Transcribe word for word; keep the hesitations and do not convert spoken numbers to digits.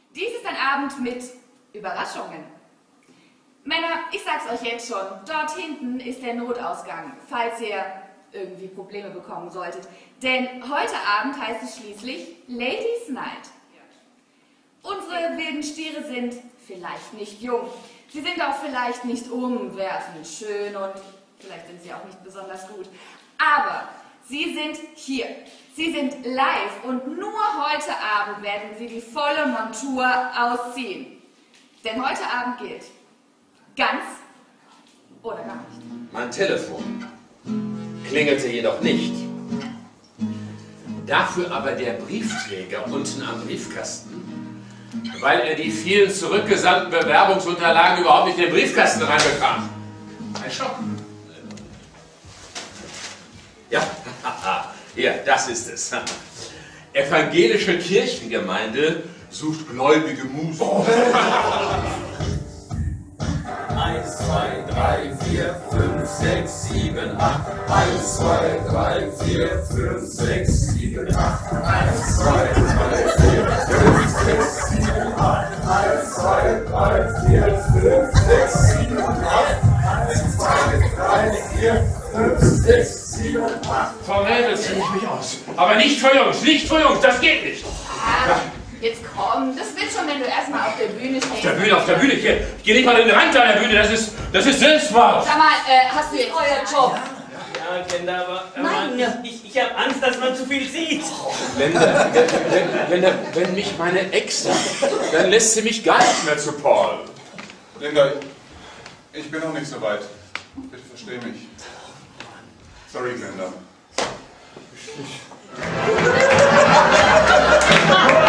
Dies ist ein Abend mit Überraschungen. Männer, ich sag's euch jetzt schon, dort hinten ist der Notausgang, falls ihr irgendwie Probleme bekommen solltet. Denn heute Abend heißt es schließlich Ladies Night. Unsere wilden Stiere sind vielleicht nicht jung. Sie sind auch vielleicht nicht umwerfend schön und vielleicht sind sie auch nicht besonders gut. Aber sie sind hier. Sie sind live und nur heute Abend werden sie die volle Montur ausziehen. Denn heute Abend gilt ganz oder gar nicht. Mein Telefon klingelte jedoch nicht. Dafür aber der Briefträger unten am Briefkasten, weil er die vielen zurückgesandten Bewerbungsunterlagen überhaupt nicht in den Briefkasten reinbekam. Ein Schock. Ja, ja, das ist es. Evangelische Kirchengemeinde sucht gläubige Musiker. eins, zwei, drei, vier, fünf, sechs, sieben, acht. eins, zwei, drei, vier, fünf, sechs, sieben, acht. eins, zwei, drei, vier, fünf, sechs, sieben, acht. eins, zwei, drei, vier, fünf, sechs, sieben, acht. eins, zwei, drei, vier, fünf, sechs, sieben, acht. Formell beziehe ich mich aus. Aber nicht für Jungs, nicht für Jungs, das geht nicht. Ah, jetzt komm, das wird schon, wenn du erstmal auf der Bühne stehst. Auf der Bühne, auf der Bühne, hier. Ich gehe nicht mal in den Rand deiner Bühne, das ist, das ist Selbstmord. Sag mal, äh, hast du jetzt euer Job? Ja, Glenda, aber, aber Nein. ich, ich habe Angst, dass man zu viel sieht. Glenda, wenn, wenn, wenn mich meine Ex sagt, dann lässt sie mich gar nicht mehr zu Paul. Linda, ich bin noch nicht so weit. Bitte versteh mich. Sorry, Glenda.